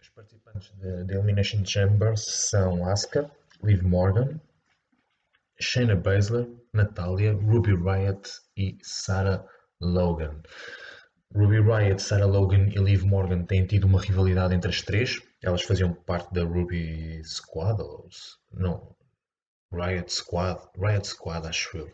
participantes da Elimination Chamber são Asuka, Liv Morgan, Shayna Baszler, Natalya, Ruby Riott e Sarah Logan. Ruby Riott, Sarah Logan e Liv Morgan têm tido uma rivalidade entre as três. Elas faziam parte da Ruby Squad, não, Riott Squad, acho eu.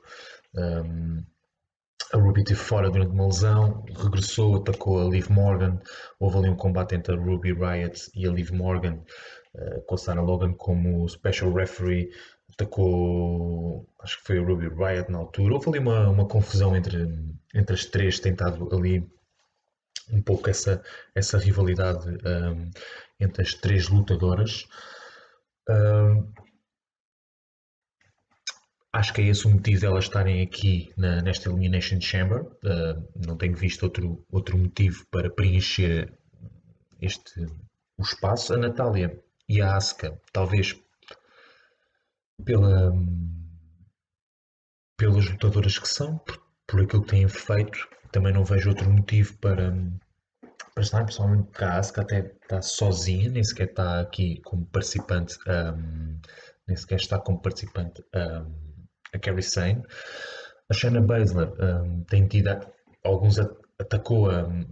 A Ruby esteve fora durante uma lesão, regressou, atacou a Liv Morgan. Houve ali um combate entre a Ruby Riott e a Liv Morgan, com a Sarah Logan como special referee. Atacou, acho que foi a Ruby Riott na altura. Houve ali uma confusão entre as três, tentado ali um pouco essa rivalidade entre as três lutadoras. Acho que é esse o motivo de elas estarem aqui nesta Elimination Chamber. Não tenho visto outro motivo para preencher o espaço. A Natalya e a Asuka, talvez pelas lutadoras que são, por aquilo que têm feito. Também não vejo outro motivo para estar, principalmente porque a Asuka até está sozinha, nem sequer está aqui como participante, nem sequer está como participante a Kairi Sane. A Shayna Baszler tem tido alguns atacou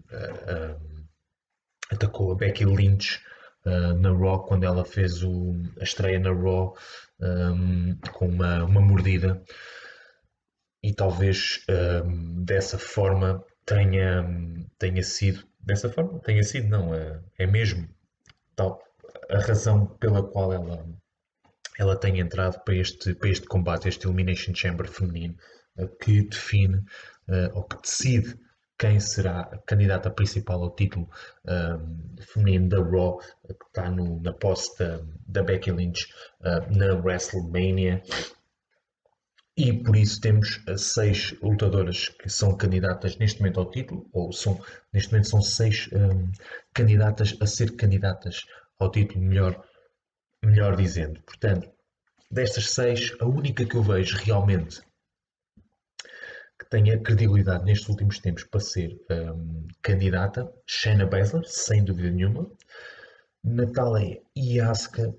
a Becky Lynch na Raw quando ela fez a estreia na Raw com uma mordida, e talvez dessa forma tenha sido não, é mesmo tal a razão pela qual ela tem entrado para este combate, este Elimination Chamber feminino, que define ou que decide quem será a candidata principal ao título feminino da Raw, que está na posse da Becky Lynch na WrestleMania. E por isso temos 6 lutadoras que são candidatas neste momento ao título, neste momento são 6 candidatas a ser candidatas ao título, melhor dizendo. Portanto, destas 6, a única que eu vejo realmente que tenha credibilidade nestes últimos tempos para ser candidata, Shayna Baszler, sem dúvida nenhuma. Natalya e Asuka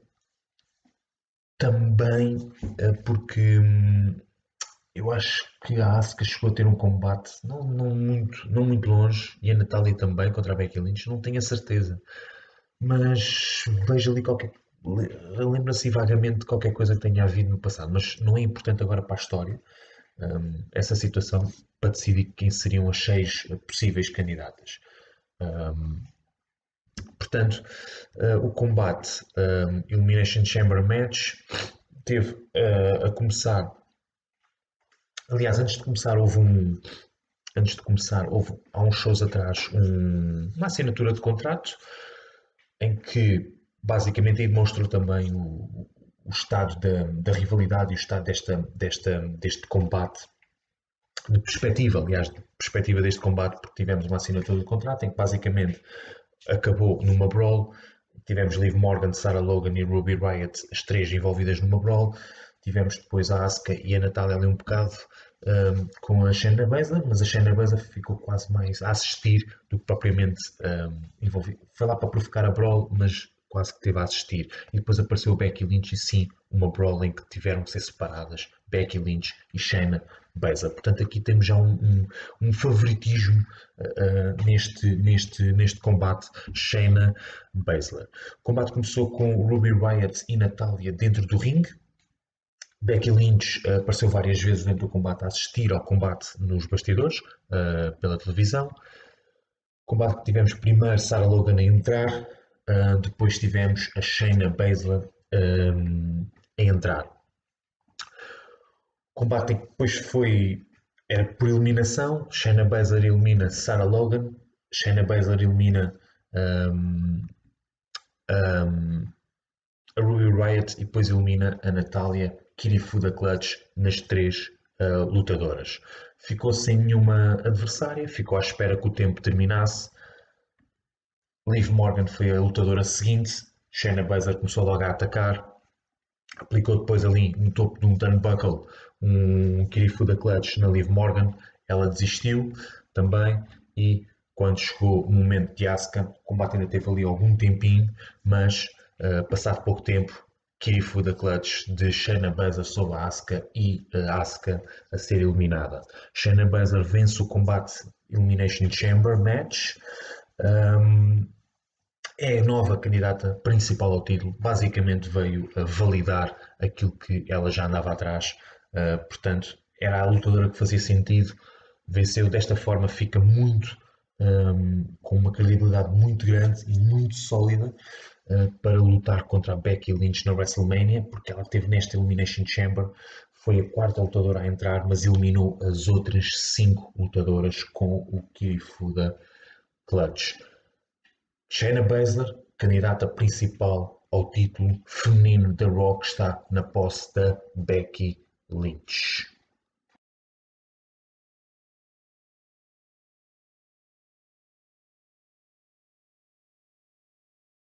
também, porque eu acho que a Asuka chegou a ter um combate não muito longe, e a Natalya também contra a Becky Lynch, não tenho a certeza, mas vejo ali lembra-se vagamente de qualquer coisa que tenha havido no passado, mas não é importante agora para a história essa situação para decidir quem seriam as 6 possíveis candidatas. Portanto, o combate Elimination Chamber Match teve a começar. Aliás, antes de começar, há uns shows atrás uma assinatura de contrato em que basicamente aí demonstrou também o estado da rivalidade e o estado deste combate, de perspectiva deste combate, porque tivemos uma assinatura de contrato em que basicamente acabou numa brawl. Tivemos Liv Morgan, Sarah Logan e Ruby Riott, as 3 envolvidas numa brawl. Tivemos depois a Asuka e a Natalya ali um bocado com a Shayna Baszler, mas a Shayna Baszler ficou quase mais a assistir do que propriamente envolvida. Foi lá para provocar a brawl, mas quase que teve a assistir. E depois apareceu a Becky Lynch e sim, uma brawl em que tiveram que ser separadas Becky Lynch e Shayna Baszler. Portanto, aqui temos já um favoritismo neste combate Shayna Baszler. O combate começou com Ruby Riott e Natalya dentro do ringue. Becky Lynch apareceu várias vezes dentro do combate a assistir ao combate nos bastidores, pela televisão. Combate que tivemos primeiro Sarah Logan a entrar, depois tivemos a Shayna Baszler a entrar. O combate que depois era por eliminação. Shayna Baszler elimina Sarah Logan, Shayna Baszler elimina a Ruby Riott e depois elimina a Natalya Kirifuda Clutch nas 3 lutadoras. Ficou sem nenhuma adversária, ficou à espera que o tempo terminasse. Liv Morgan foi a lutadora seguinte. Shayna Baszler começou logo a atacar, aplicou depois ali no topo de um turnbuckle um Kirifuda Clutch na Liv Morgan. Ela desistiu também e quando chegou o momento de Asuka, o combate ainda teve ali algum tempinho, mas passado pouco tempo, Kirifuda Clutch de Shayna Baszler sobre a Asuka e a Asuka a ser eliminada. Shayna Baszler vence o combate Elimination Chamber Match. É a nova candidata principal ao título, basicamente veio a validar aquilo que ela já andava atrás, portanto, era a lutadora que fazia sentido, venceu desta forma, fica muito com uma credibilidade muito grande e muito sólida para lutar contra a Becky Lynch na WrestleMania, porque ela teve nesta Elimination Chamber, foi a quarta lutadora a entrar, mas eliminou as outras 5 lutadoras com o Kirifuda Clutch. Shayna Baszler, candidata principal ao título feminino da Raw, que está na posse da Becky Lynch.